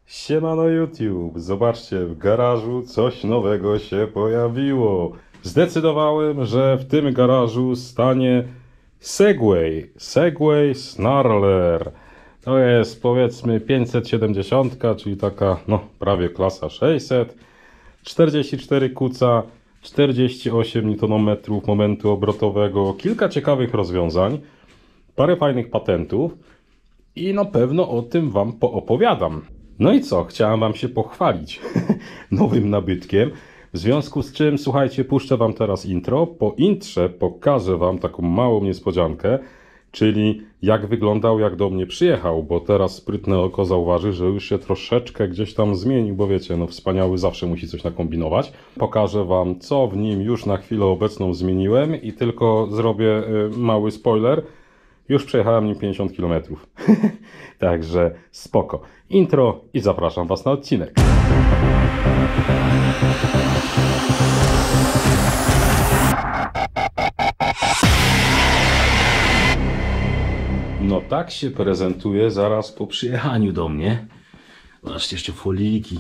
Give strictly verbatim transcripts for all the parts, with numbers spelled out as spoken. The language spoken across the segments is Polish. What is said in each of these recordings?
Siemano YouTube, zobaczcie, w garażu coś nowego się pojawiło. Zdecydowałem, że w tym garażu stanie Segway, Segway Snarler. To jest powiedzmy pięćset siedemdziesiąt, czyli taka no prawie klasa sześćset. czterdzieści cztery kuca, czterdzieści osiem niutonometrów momentu obrotowego, kilka ciekawych rozwiązań, parę fajnych patentów i na pewno o tym Wam poopowiadam. No i co? Chciałem Wam się pochwalić nowym nabytkiem. W związku z czym, słuchajcie, puszczę Wam teraz intro. Po intrze pokażę Wam taką małą niespodziankę, czyli jak wyglądał, jak do mnie przyjechał, bo teraz sprytne oko zauważy, że już się troszeczkę gdzieś tam zmienił, bo wiecie, no wspaniały zawsze musi coś nakombinować. Pokażę Wam, co w nim już na chwilę obecną zmieniłem i tylko zrobię y, mały spoiler. Już przejechałem nim pięćdziesiąt kilometrów. Także spoko. Intro i zapraszam Was na odcinek. No tak się prezentuje zaraz po przyjechaniu do mnie. Zobaczcie, jeszcze foliki.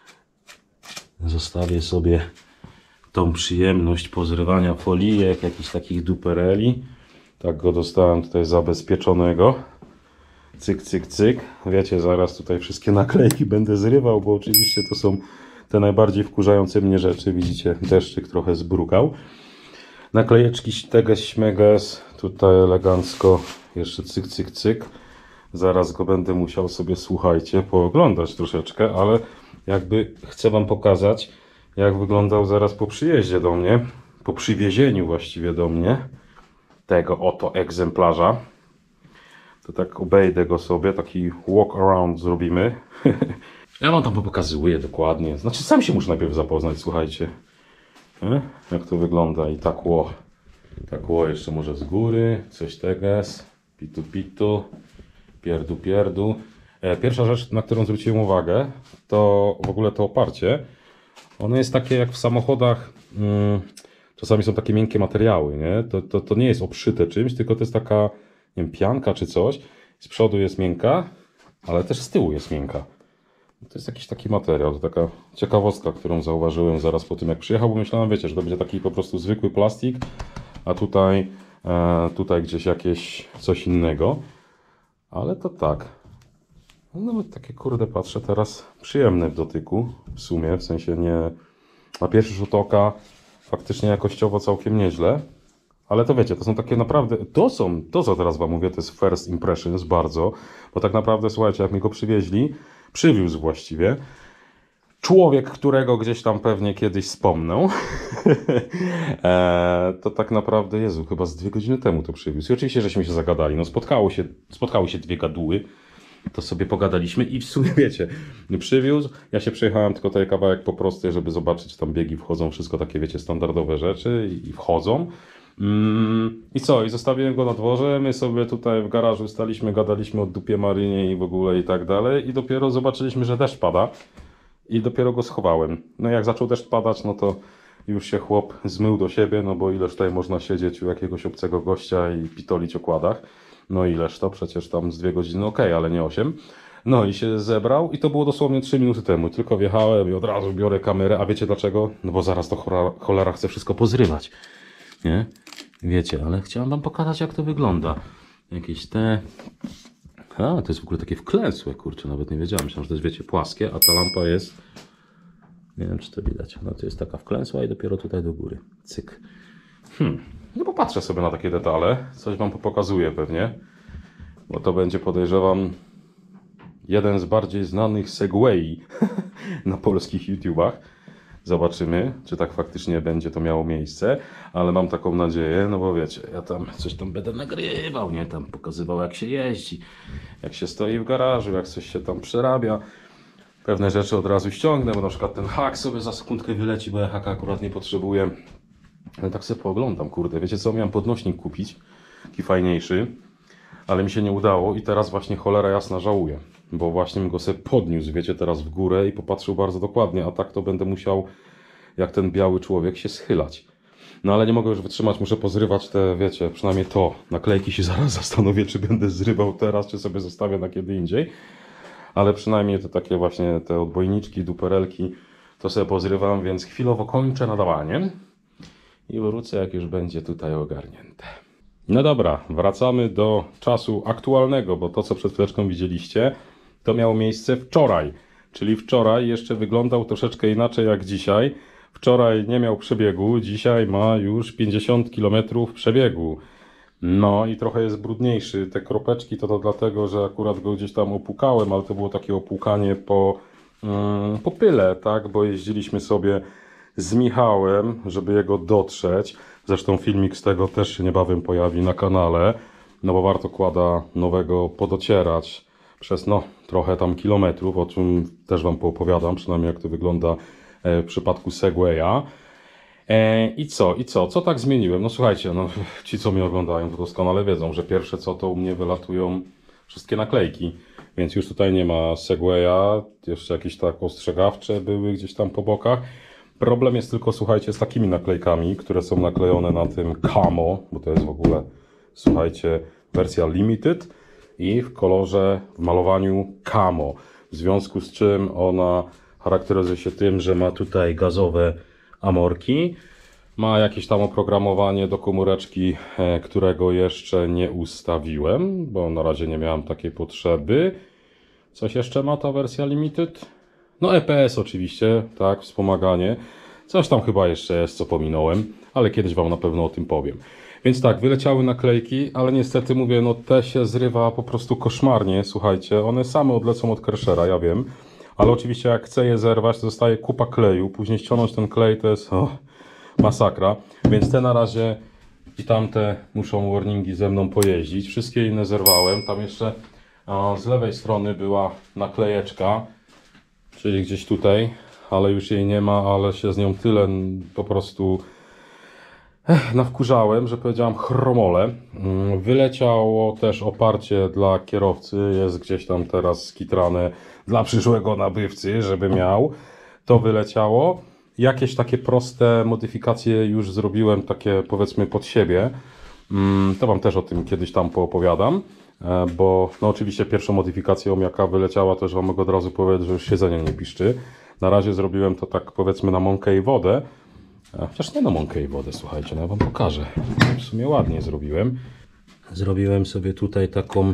Zostawię sobie tą przyjemność pozrywania folijek, jakichś takich dupereli. Tak go dostałem tutaj zabezpieczonego. Cyk, cyk, cyk. Wiecie, zaraz tutaj wszystkie naklejki będę zrywał, bo oczywiście to są te najbardziej wkurzające mnie rzeczy. Widzicie, deszczyk trochę zbrukał. Naklejeczki teges, śmeges. Tutaj elegancko jeszcze cyk, cyk, cyk. Zaraz go będę musiał sobie, słuchajcie, pooglądać troszeczkę, ale jakby chcę Wam pokazać, jak wyglądał zaraz po przyjeździe do mnie, po przywiezieniu właściwie do mnie tego oto egzemplarza. To tak obejdę go sobie, taki walk around zrobimy. Ja Wam tam pokazuję dokładnie. Znaczy sam się muszę najpierw zapoznać, słuchajcie. E? Jak to wygląda i tak ło. Tak ło, jeszcze może z góry, coś teges. Pitu pitu, pierdu pierdu. E, pierwsza rzecz, na którą zwróciłem uwagę, to w ogóle to oparcie. Ono jest takie jak w samochodach. Mm, Czasami są takie miękkie materiały, nie? To, to, to nie jest obszyte czymś, tylko to jest taka, nie wiem, pianka czy coś. Z przodu jest miękka, ale też z tyłu jest miękka. To jest jakiś taki materiał, to taka ciekawostka, którą zauważyłem zaraz po tym jak przyjechał, bo myślałem, wiecie, że to będzie taki po prostu zwykły plastik, a tutaj, e, tutaj gdzieś jakieś coś innego. Ale to tak. No nawet takie, kurde, patrzę teraz, przyjemne w dotyku, w sumie, w sensie nie na pierwszy rzut oka. Faktycznie jakościowo całkiem nieźle, ale to wiecie, to są takie naprawdę, to są, to co teraz Wam mówię, to jest first impressions bardzo, bo tak naprawdę, słuchajcie, jak mi go przywieźli, przywiózł właściwie, człowiek, którego gdzieś tam pewnie kiedyś wspomnę, e, to tak naprawdę, Jezu, chyba z dwie godziny temu to przywiózł. I oczywiście, żeśmy się zagadali, no spotkało się, spotkały się dwie gaduły, to sobie pogadaliśmy i w sumie wiecie, przywiózł, ja się przejechałem tylko tutaj kawałek po prostej, żeby zobaczyć, tam biegi wchodzą, wszystko takie wiecie, standardowe rzeczy i wchodzą. Mm, I co, i zostawiłem go na dworze, my sobie tutaj w garażu staliśmy, gadaliśmy o dupie Marynie i w ogóle i tak dalej i dopiero zobaczyliśmy, że deszcz pada i dopiero go schowałem. No jak zaczął deszcz padać, no to już się chłop zmył do siebie, no bo ileż tutaj można siedzieć u jakiegoś obcego gościa i pitolić o kładach. No ileż to? Przecież tam z dwie godziny ok, ale nie osiem. No i się zebrał i to było dosłownie trzy minuty temu. Tylko wjechałem i od razu biorę kamerę. A wiecie dlaczego? No bo zaraz to cholera, cholera chce wszystko pozrywać. Nie? Wiecie, ale chciałem Wam pokazać, jak to wygląda. Jakieś te... A, to jest w ogóle takie wklęsłe, kurczę, nawet nie wiedziałem. Myślałem, że to jest, wiecie, płaskie, a ta lampa jest... Nie wiem, czy to widać. No to jest taka wklęsła i dopiero tutaj do góry. Cyk. Hmm. No popatrzę sobie na takie detale, coś Wam pokazuję pewnie, bo to będzie, podejrzewam, jeden z bardziej znanych segway na polskich YouTubach. Zobaczymy, czy tak faktycznie będzie to miało miejsce, ale mam taką nadzieję, no bo wiecie, ja tam coś tam będę nagrywał, nie, tam pokazywał jak się jeździ, jak się stoi w garażu, jak coś się tam przerabia. Pewne rzeczy od razu ściągnę, bo na przykład ten hak sobie za sekundkę wyleci, bo ja haka akurat nie potrzebuję. Ale tak sobie pooglądam, kurde, wiecie co, miałem podnośnik kupić, taki fajniejszy, ale mi się nie udało i teraz właśnie cholera jasna żałuję, bo właśnie bym go sobie podniósł, wiecie, teraz w górę i popatrzył bardzo dokładnie, a tak to będę musiał, jak ten biały człowiek, się schylać. No ale nie mogę już wytrzymać, muszę pozrywać te, wiecie, przynajmniej to, naklejki się zaraz zastanowię, czy będę zrywał teraz, czy sobie zostawię na kiedy indziej. ale przynajmniej te takie właśnie te odbojniczki, duperelki to sobie pozrywam, więc chwilowo kończę nadawanie i wrócę, jak już będzie tutaj ogarnięte. No dobra, wracamy do czasu aktualnego, bo to, co przed chwileczką widzieliście, to miało miejsce wczoraj. Czyli wczoraj jeszcze wyglądał troszeczkę inaczej jak dzisiaj. Wczoraj nie miał przebiegu, dzisiaj ma już pięćdziesiąt kilometrów przebiegu. No i trochę jest brudniejszy. Te kropeczki to, to dlatego, że akurat go gdzieś tam opłukałem, ale to było takie opłukanie po, mm, po pyle, tak? Bo jeździliśmy sobie z Michałem, żeby jego dotrzeć. Zresztą filmik z tego też się niebawem pojawi na kanale, no bo warto kłada nowego podocierać przez no trochę tam kilometrów, o czym też Wam poopowiadam, przynajmniej jak to wygląda w przypadku Segwaya. E, I co? I co? Co tak zmieniłem? No słuchajcie, no, ci co mnie oglądają to doskonale wiedzą, że pierwsze co to u mnie wylatują wszystkie naklejki. Więc już tutaj nie ma Segwaya, jeszcze jakieś tak ostrzegawcze były gdzieś tam po bokach. Problem jest tylko, słuchajcie, z takimi naklejkami, które są naklejone na tym Camo, bo to jest w ogóle, słuchajcie, wersja Limited i w kolorze, w malowaniu Camo. W związku z czym ona charakteryzuje się tym, że ma tutaj gazowe amorki, ma jakieś tam oprogramowanie do komóreczki, którego jeszcze nie ustawiłem, bo na razie nie miałem takiej potrzeby. Coś jeszcze ma ta wersja Limited? No E P S oczywiście, tak, wspomaganie. Coś tam chyba jeszcze jest, co pominąłem, ale kiedyś Wam na pewno o tym powiem. Więc tak, wyleciały naklejki, ale niestety mówię, no te się zrywa po prostu koszmarnie, słuchajcie. One same odlecą od Kershera, ja wiem. Ale oczywiście jak chcę je zerwać, to zostaje kupa kleju. Później ściągnąć ten klej to jest oh, masakra. Więc te na razie i tamte muszą warningi ze mną pojeździć. Wszystkie inne zerwałem. Tam jeszcze o, z lewej strony była naklejeczka, czyli gdzieś tutaj, ale już jej nie ma, ale się z nią tyle po prostu ech, nawkurzałem, że powiedziałem chromole. Wyleciało też oparcie dla kierowcy, jest gdzieś tam teraz skitrane dla przyszłego nabywcy, żeby miał. To wyleciało. Jakieś takie proste modyfikacje już zrobiłem, takie powiedzmy pod siebie. To Wam też o tym kiedyś tam poopowiadam. Bo no oczywiście pierwszą modyfikacją jaka wyleciała, też Wam mogę od razu powiedzieć, że już siedzenie nie piszczy. Na razie zrobiłem to tak powiedzmy na mąkę i wodę. Chociaż nie na mąkę i wodę, słuchajcie, no ja Wam pokażę. W sumie ładnie zrobiłem. Zrobiłem sobie tutaj taką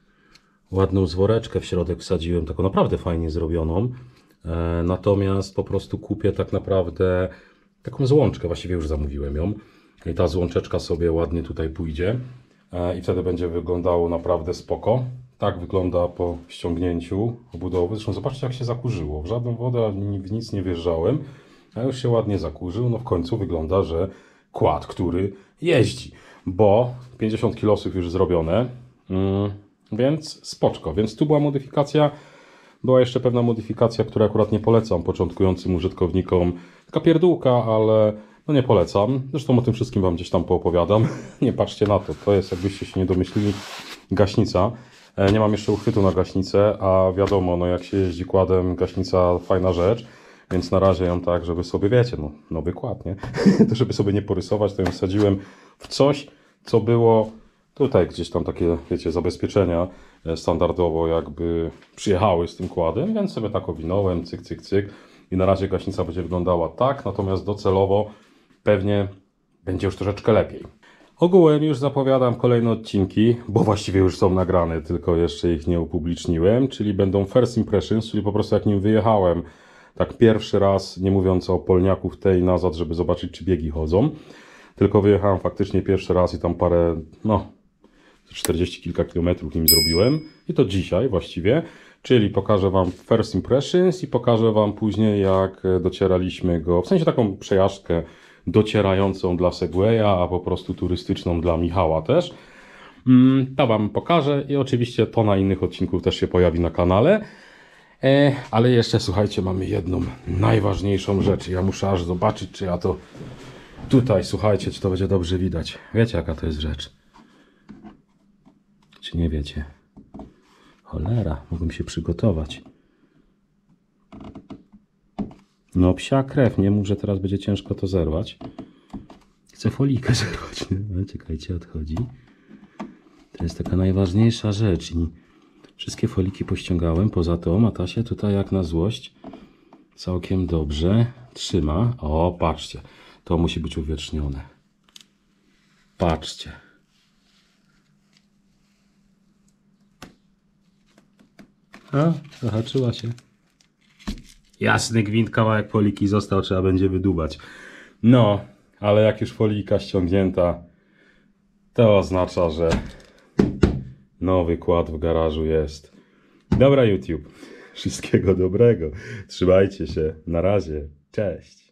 ładną zworeczkę w środek wsadziłem, taką naprawdę fajnie zrobioną. E, natomiast po prostu kupię tak naprawdę taką złączkę, właściwie już zamówiłem ją. I ta złączeczka sobie ładnie tutaj pójdzie. E, I wtedy będzie wyglądało naprawdę spoko. Tak wygląda po ściągnięciu obudowy. Zresztą zobaczcie, jak się zakurzyło. W żadną wodę ani w nic nie wjeżdżałem, a już się ładnie zakurzył. No w końcu wygląda, że kład, który jeździ. Bo pięćdziesiąt kilosów już zrobione. Mm. Więc spoczko. Więc tu była modyfikacja. Była jeszcze pewna modyfikacja, której akurat nie polecam początkującym użytkownikom. Taka pierdółka, ale no nie polecam. Zresztą o tym wszystkim Wam gdzieś tam poopowiadam. Nie patrzcie na to. To jest, jakbyście się nie domyślili, gaśnica. Nie mam jeszcze uchwytu na gaśnicę, a wiadomo, no jak się jeździ kładem, gaśnica fajna rzecz. Więc na razie ją tak, żeby sobie, wiecie, no nowy kład, nie? To żeby sobie nie porysować, to ją wsadziłem w coś, co było tutaj gdzieś tam takie, wiecie, zabezpieczenia standardowo jakby przyjechały z tym kładem, więc sobie tak owinąłem, cyk, cyk, cyk. I na razie gaśnica będzie wyglądała tak, natomiast docelowo pewnie będzie już troszeczkę lepiej. Ogółem już zapowiadam kolejne odcinki, bo właściwie już są nagrane, tylko jeszcze ich nie upubliczniłem, czyli będą first impressions, czyli po prostu jak nim wyjechałem, tak pierwszy raz, nie mówiąc o polniaku w tej nazad, żeby zobaczyć, czy biegi chodzą, tylko wyjechałem faktycznie pierwszy raz i tam parę, no, czterdzieści kilka kilometrów nim zrobiłem i to dzisiaj właściwie, czyli pokażę Wam first impressions i pokażę Wam później, jak docieraliśmy go, w sensie taką przejażdżkę docierającą dla Segwaya, a po prostu turystyczną dla Michała też. To Wam pokażę i oczywiście to na innych odcinków też się pojawi na kanale. E, ale jeszcze słuchajcie, mamy jedną najważniejszą rzecz. Ja muszę aż zobaczyć, czy ja to tutaj, słuchajcie, czy to będzie dobrze widać. Wiecie, jaka to jest rzecz? Czy nie wiecie? Cholera, mogłem się przygotować. No psia krew, nie mów, że teraz będzie ciężko to zerwać. Chcę folijkę zerwać, nie? Ale czekajcie, odchodzi. To jest taka najważniejsza rzecz i Wszystkie foliki pościągałem, poza tą, a ta się tutaj jak na złość całkiem dobrze trzyma. O, patrzcie, to musi być uwiecznione. Patrzcie. A, zahaczyła się. Jasny gwint, kawałek foliki został, trzeba będzie wydubać. No, ale jak już folika ściągnięta, to oznacza, że nowy kład w garażu jest. Dobra YouTube, wszystkiego dobrego. Trzymajcie się, na razie, cześć.